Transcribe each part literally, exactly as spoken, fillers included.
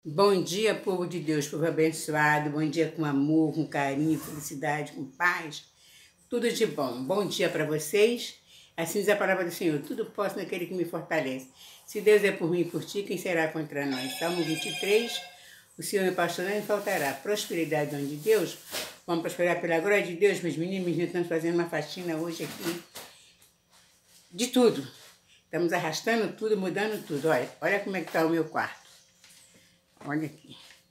Bom dia, povo de Deus, povo abençoado. Bom dia com amor, com carinho, felicidade, com paz. Tudo de bom. Bom dia para vocês. Assim diz a palavra do Senhor. Tudo posso naquele que me fortalece. Se Deus é por mim e por ti, quem será contra nós? Salmo vinte e três. O Senhor me pastorará e me faltará. Prosperidade onde Deus. Vamos prosperar pela glória de Deus, meus meninos. Meus meninos, estamos fazendo uma faxina hoje aqui. De tudo. Estamos arrastando tudo, mudando tudo. Olha, olha como é que está o meu quarto. Olha aqui.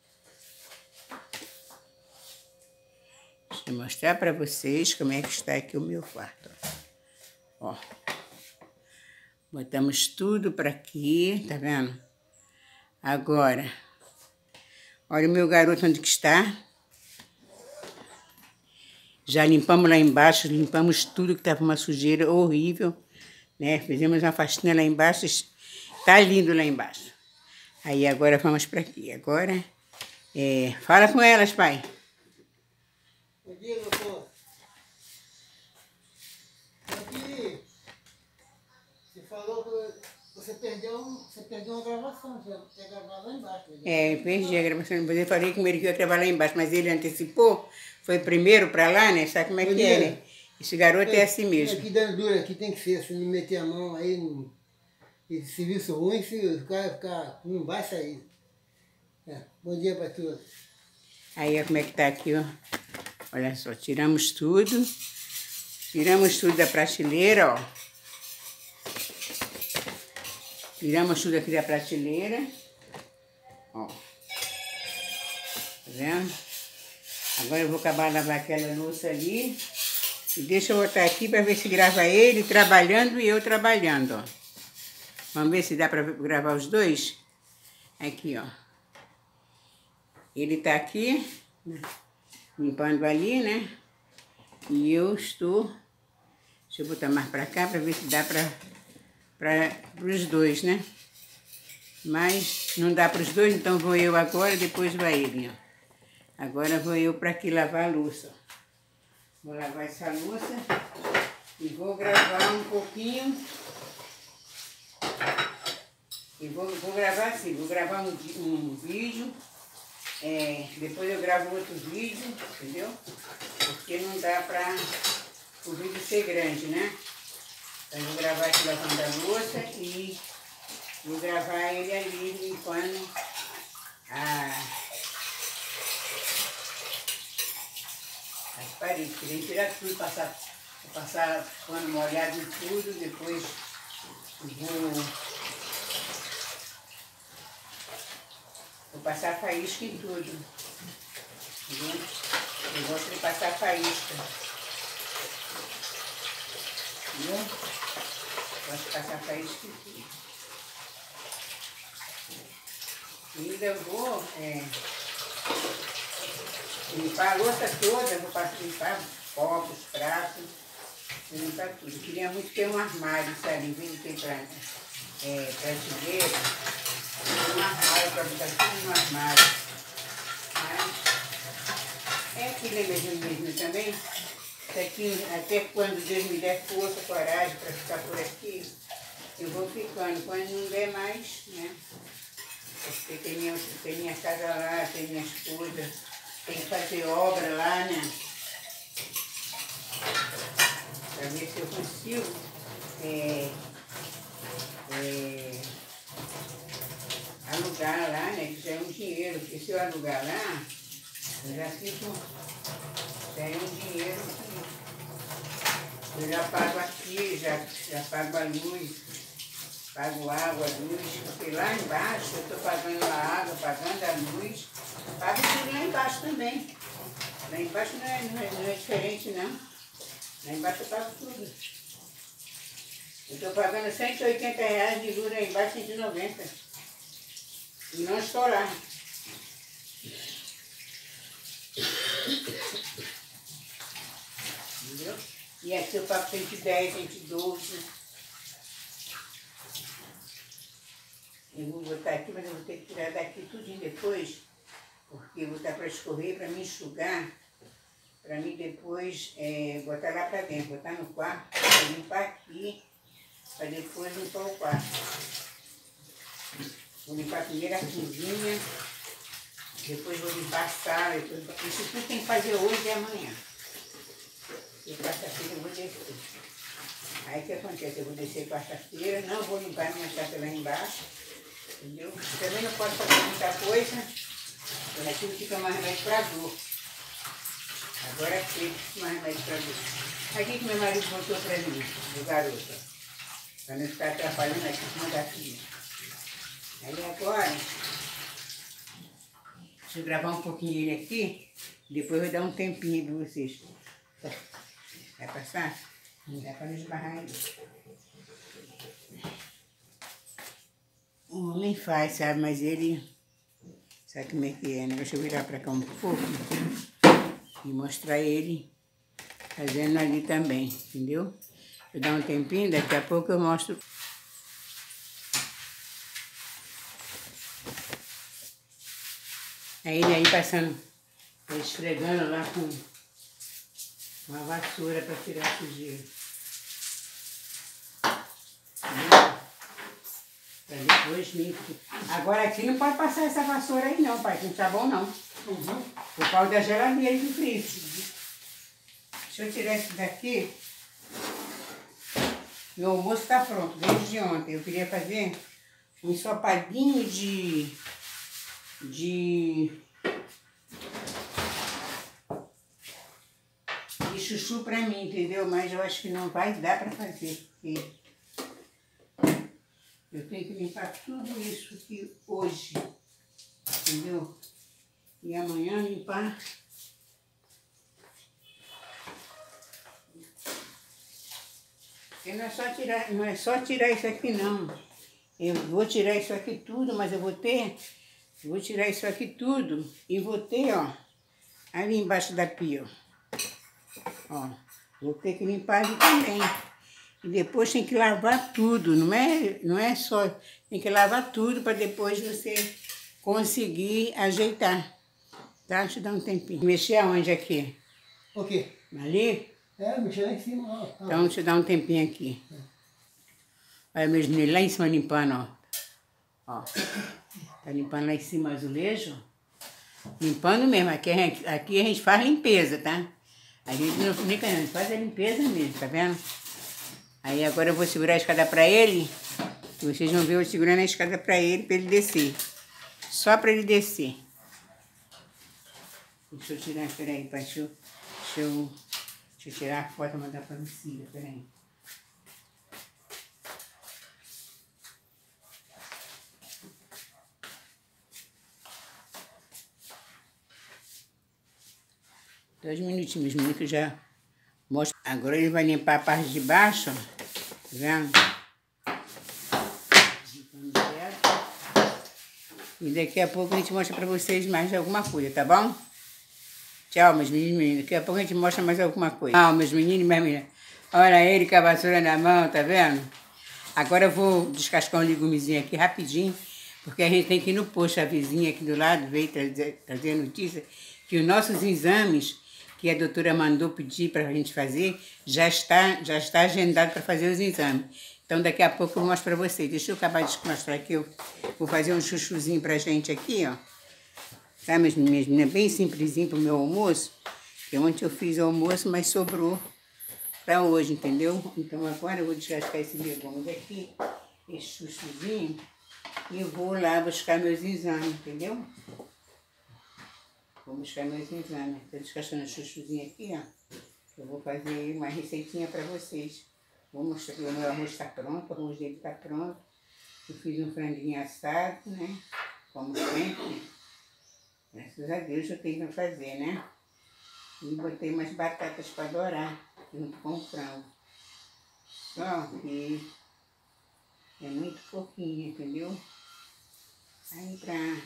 Deixa eu mostrar para vocês como é que está aqui o meu quarto. Ó. Botamos tudo para aqui, tá vendo? Agora, olha o meu garoto onde que está. Já limpamos lá embaixo, limpamos tudo que estava uma sujeira horrível, né? Fizemos uma faxina lá embaixo, tá lindo lá embaixo. Aí agora vamos para aqui. Agora, é, fala com elas, pai. Bom dia, doutor. Aqui, você falou que você perdeu, você perdeu uma gravação, você ia gravar lá embaixo. É, eu perdi a gravação. Depois eu falei com ele que eu ia trabalhar lá embaixo, mas ele antecipou, foi primeiro para lá, né? Sabe como é que é, né? Esse garoto é assim mesmo. Aqui dando dura, aqui tem que ser, se não meter a mão aí, no, esse serviço ruim, se o cara ficar, não vai sair. É, bom dia para todos. Aí, como é que tá aqui, ó. Olha só, tiramos tudo. Tiramos tudo da prateleira, ó. Tiramos tudo aqui da prateleira. Ó. Tá vendo? Agora eu vou acabar de lavar aquela louça ali. E deixa eu botar aqui para ver se grava ele trabalhando e eu trabalhando, ó. Vamos ver se dá para gravar os dois? Aqui, ó. Ele tá aqui, né, limpando ali, né? E eu estou... Deixa eu botar mais para cá para ver se dá para para os dois, né? Mas não dá para os dois, então vou eu agora, depois vai ele, ó. Agora vou eu para aqui lavar a louça. Vou lavar essa louça e vou gravar um pouquinho. E vou, vou gravar assim, vou gravar um, um vídeo. É, depois eu gravo outro vídeo, entendeu? Porque não dá para o vídeo ser grande, né? Então eu vou gravar aqui lavando a louça e vou gravar ele ali limpando a, as paredes. Tem que tirar tudo, passar, passar pano molhado em tudo, depois vou... Vou passar faísca em tudo, entendeu? Eu gosto de passar faísca, entendeu? Gosto de passar faísca em tudo. E ainda vou é, limpar a louça toda, vou passar, limpar copos, pratos, vou limpar tudo. Eu queria muito ter um armário, sabe? Em vez de ter pra, é, prateleira. Um armário para botar tudo no armário. Mas é aquilo mesmo, mesmo também. Isso aqui, até quando Deus me der força, coragem para ficar por aqui, eu vou ficando. Quando não der mais, né? Porque tem minha, tem minha casa lá, tem minhas coisas, tem que fazer obra lá, né? Para ver se eu consigo. É, é, alugar lá, né, que já é um dinheiro, porque se eu alugar lá, eu já fico, já é um dinheiro que eu já pago aqui, já, já pago a luz, pago água, luz, porque lá embaixo eu estou pagando a água, pagando a luz, pago tudo lá embaixo também. Lá embaixo não é, não é, não é diferente não, lá embaixo eu pago tudo. Eu estou pagando cento e oitenta reais de luz lá embaixo, cento e noventa. E não estourar. Entendeu? E aqui eu pago cento e dez, cento e doze. Eu vou botar aqui, mas eu vou ter que tirar daqui tudinho depois, porque eu vou botar para escorrer, para me enxugar, para mim depois é, botar lá para dentro, botar no quarto, para limpar aqui, para depois limpar o quarto. Vou limpar primeiro a cozinha, Depois vou limpar a sala. Depois... Isso tudo tem que fazer hoje e amanhã. E quarta-feira eu vou descer. Aí o que acontece? Eu vou descer quarta-feira, não vou limpar minha casa lá embaixo. Entendeu? Também não posso fazer muita coisa. Eu aquilo fica mais remédio para dor. Agora fica mais remédio para dor. Aqui que meu marido botou para mim, do garoto. Para não ficar atrapalhando aqui com da filha. Aí agora, deixa eu gravar um pouquinho ele aqui, depois eu vou dar um tempinho para vocês. Vai passar? Não dá para não esbarrar aí. O homem faz, sabe? Mas ele... Sabe como é que é, né? Deixa eu virar para cá um pouco e mostrar ele fazendo ali também, entendeu? Deixa eu dar um tempinho, daqui a pouco eu mostro. Aí ele aí passando, esfregando lá com uma vassoura para tirar a sujeira. Pra depois limpo. Agora aqui não pode passar essa vassoura aí não, pai, que não tá bom não. Uhum. Por causa da geladeira e do freezer. Deixa eu tirar isso daqui. Meu almoço está pronto, desde ontem. Eu queria fazer um ensopadinho de... de... de chuchu pra mim, entendeu? Mas eu acho que não vai dar pra fazer, porque eu tenho que limpar tudo isso aqui hoje, entendeu? E amanhã limpar. E não é só tirar, não é só tirar isso aqui não. Eu vou tirar isso aqui tudo, mas eu vou ter, eu vou tirar isso aqui tudo e vou ter, ó, ali embaixo da pia, ó. Ó, vou ter que limpar ali também. E depois tem que lavar tudo, não é, não é só, tem que lavar tudo para depois você conseguir ajeitar. Tá? Deixa eu dar um tempinho. Mexer aonde aqui? O quê? Ali? É, mexer lá em cima, ó. Então deixa eu dar um tempinho aqui. É. Olha meus meninos lá em cima limpando, ó. Ó. Tá limpando lá em cima o azulejo. Limpando mesmo. Aqui a gente, aqui a gente faz limpeza, tá? A gente não fica, a gente faz a limpeza mesmo, tá vendo? Aí agora eu vou segurar a escada pra ele. Vocês vão ver eu segurando a escada pra ele, pra ele descer. Só pra ele descer. Deixa eu tirar, peraí, pai, deixa eu, deixa eu, deixa eu tirar a foto e mandar pra Lucília, peraí. Dois minutinhos, meninos, que eu já mostro. Agora ele vai limpar a parte de baixo, ó. Tá vendo? E daqui a pouco a gente mostra pra vocês mais alguma coisa, tá bom? Tchau, meus meninos e meninas. Daqui a pouco a gente mostra mais alguma coisa. Tchau, meus meninos e minhas meninas. Olha ele com a vassoura na mão, tá vendo? Agora eu vou descascar um legumezinho aqui rapidinho, porque a gente tem que ir no posto. A vizinha aqui do lado veio trazer, trazer a notícia que os nossos exames, que a doutora mandou pedir para a gente fazer, já está, já está agendado para fazer os exames. Então daqui a pouco eu mostro para vocês. Deixa eu acabar de mostrar aqui. Eu vou fazer um chuchuzinho pra gente aqui, ó. Tá, minhas meninas? Bem simplesinho pro meu almoço. Que ontem eu fiz o almoço, mas sobrou para hoje, entendeu? Então agora eu vou descascar esse legume aqui, esse chuchuzinho, e eu vou lá buscar meus exames, entendeu? Vou buscar meus exames. Estou descascando o chuchuzinho aqui, ó. Eu vou fazer uma receitinha para vocês. Vou mostrar que o meu arroz está pronto, o arroz dele está pronto. Eu fiz um franguinho assado, né? Como sempre. Graças a Deus eu tenho que fazer, né? E botei umas batatas para dourar, junto com o frango. Só que é muito pouquinho, entendeu? Aí para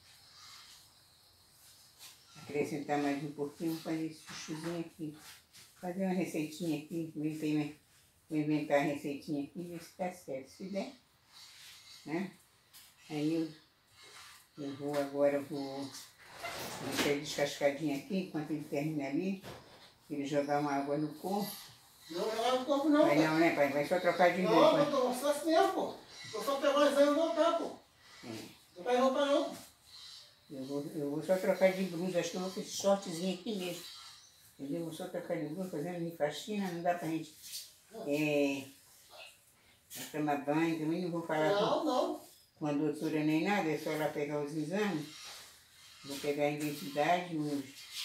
acrescentar mais um pouquinho, vou fazer esse chuchuzinho aqui. Fazer uma receitinha aqui, inventei, vou inventar a receitinha aqui e ver se dá certo. Se der, né? Aí eu, eu vou agora, eu vou deixar ele descascadinho aqui, enquanto ele termina ali. Ele jogar uma água no corpo. Não jogar no corpo não, vai pai. não, né, pai? Vai só trocar de não, roupa. Não, não, só assim mesmo, pô. Vou só pegar o exame e voltar, pô. É. Não vai roupa não. Eu vou, eu vou só trocar de blusa, acho que eu vou com esse shortzinho aqui mesmo. Entendeu? Vou só trocar de blusa, fazendo minha faxina, não dá pra gente é, tomar banho, também não vou falar Não, com, não. com a doutora nem nada, é só ela pegar os exames. Vou pegar a identidade, os,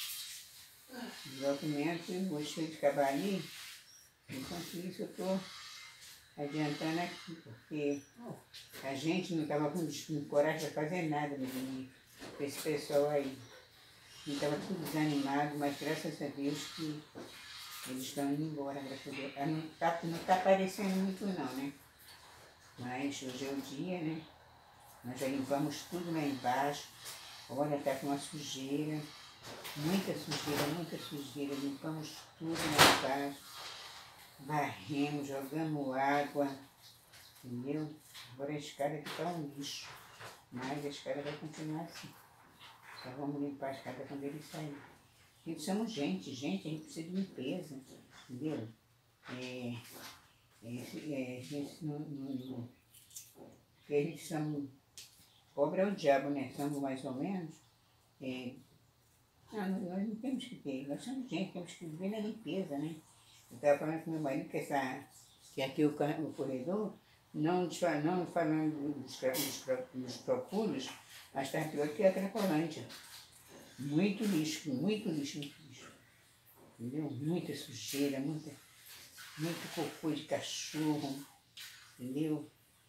os documentos, vou deixar de acabar ali. Enquanto isso eu estou adiantando aqui, porque a gente não estava com, com coragem de fazer nada, meu menino, com esse pessoal aí. Estava tudo desanimado, mas graças a Deus que eles estão indo embora, graças a Deus. Não está não tá aparecendo muito não, né? Mas hoje é o dia, né? Nós já limpamos tudo lá embaixo. Olha, está com uma sujeira, muita sujeira, muita sujeira. Limpamos tudo lá embaixo. Varremos, jogamos água, entendeu? Agora a escada aqui está um lixo, mas a escada vai continuar assim. Então vamos limpar a escada quando ele sair. Gente, somos gente, gente, a gente precisa de limpeza, entendeu? É, é, é, a gente não, não, não, porque a gente somos, pobre é o diabo, né? Somos mais ou menos. É, não, nós não temos que ter, nós somos gente, temos que viver na limpeza, né? Eu estava falando com meu marido que, essa, que aqui o, o corredor, não, não falando dos, dos, dos propúlios, mas está pior que a Cracolândia. Muito lixo, muito lixo, muito lixo. Entendeu? Muita sujeira, muita, muito cocô de cachorro, entendeu?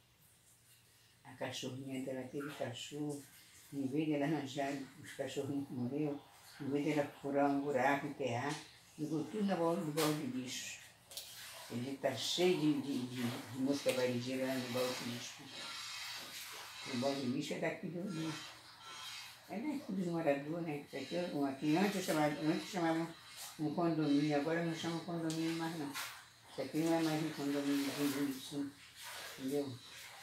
A cachorrinha dela teve cachorro, em vez dela arranjar os cachorrinhos que morreram, em vez dela furar um buraco, enterrar, jogou tudo na bola do balde de lixo. Ele está cheio de, de, de, de mosca varejeira lá no balde de lixo. O balde de lixo é daqui do... do é daqui dos moradores, né? Aqui, aqui antes chamavam antes chamava um condomínio, agora não chama condomínio mais não. Isso aqui não é mais um condomínio de lixo, entendeu?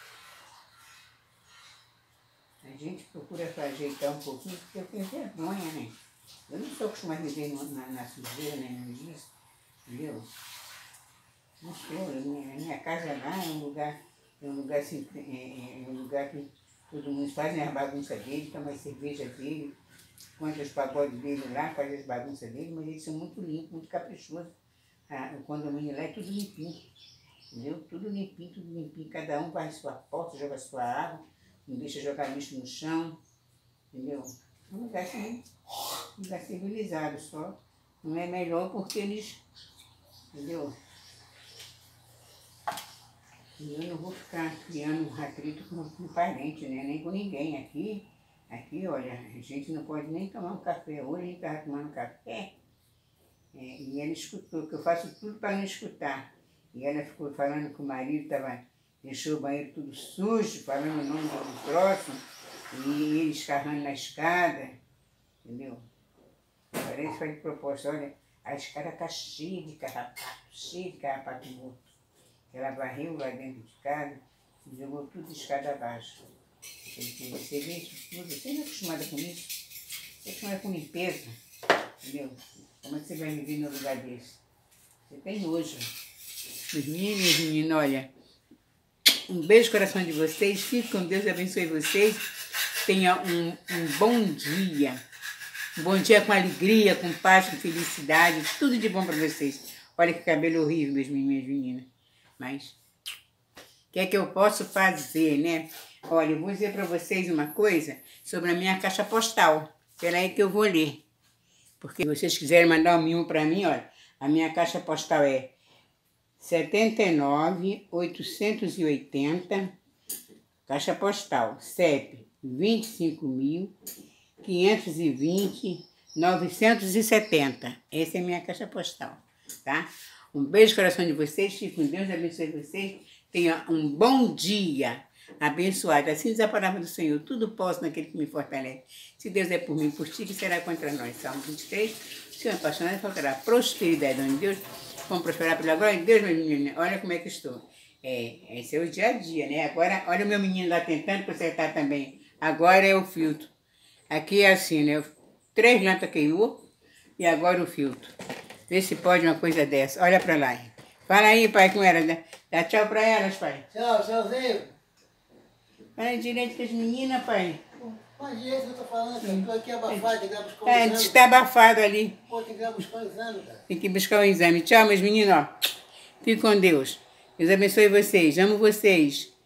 A gente procura ajeitar um pouquinho, porque eu tenho vergonha, né? Eu não sou acostumada a viver na, na sujeira, nem nada disso, entendeu? Não sou, a minha, a minha casa lá é um lugar, é um lugar assim, é, é um lugar que todo mundo faz, né, as bagunças dele, toma as cervejas dele, conta os pagodes dele lá, faz as bagunças dele, mas eles são muito limpos, muito caprichosos. Ah, o condomínio lá é tudo limpinho, entendeu? Tudo limpinho, tudo limpinho, cada um faz a sua porta, joga a sua água, não deixa jogar lixo no chão, entendeu? É um lugar assim, um lugar civilizado só. Não é melhor porque eles, entendeu? E eu não vou ficar criando um atrito com, com parente, né? Nem com ninguém. Aqui, aqui, olha, a gente não pode nem tomar um café. Hoje a gente estava tomando café é, e ela escutou, que eu faço tudo para não escutar. E ela ficou falando que o marido tava, deixou o banheiro tudo sujo, falando o nome do próximo, e ele escarrando na escada, entendeu? Parece que foi de proposta, olha, a escada está cheia de carrapato, cheia de carrapato morto. Ela varreu lá dentro de casa e jogou tudo de escada abaixo. Você vê isso tudo, você não é acostumada com isso? Você é acostumada com limpeza, entendeu? Como é que você vai viver num lugar desse? Você tem nojo. Meus meninos, meus meninos, olha, um beijo no coração de vocês, fique com Deus, abençoe vocês, tenha um, um bom dia, um bom dia com alegria, com paz, com felicidade, tudo de bom para vocês. Olha que cabelo horrível, meus meninos, minhas meninas. Mas, o que é que eu posso fazer, né? Olha, eu vou dizer para vocês uma coisa sobre a minha caixa postal. Espera aí que eu vou ler. Porque se vocês quiserem mandar um mimo para mim, olha, a minha caixa postal é setenta e nove, oitocentos e oitenta, caixa postal, C E P vinte e cinco mil, quinhentos e vinte, novecentos e setenta. Essa é a minha caixa postal, tá? Um beijo no coração de vocês, fique com Deus, abençoe vocês, tenha um bom dia abençoado. Assim diz a palavra do Senhor, tudo posso naquele que me fortalece. Se Deus é por mim, por ti, que será contra nós. Salmo vinte e três, o Senhor apaixonado faltará prosperidade onde Deus, vamos prosperar pela glória de Deus, meu menino. Olha como é que estou. É, esse é o dia a dia, né? Agora, olha o meu menino lá tentando consertar também. Agora é o filtro. Aqui é assim, né? Três lâmpadas queimou e agora o filtro. Vê se pode uma coisa dessa. Olha pra lá. Fala aí, pai, com ela. Dá tchau pra elas, pai. Tchau, tchauzinho. Fala direito com as meninas, pai. Mas é isso que eu tô falando, cara. Tô aqui abafado, tem que ir lá buscar um É, exame. está abafado ali. Pô, tem que ir lá buscar um exame, cara. Tem que buscar o exame. Tchau, meus meninos, ó. Fique com Deus. Deus abençoe vocês. Amo vocês.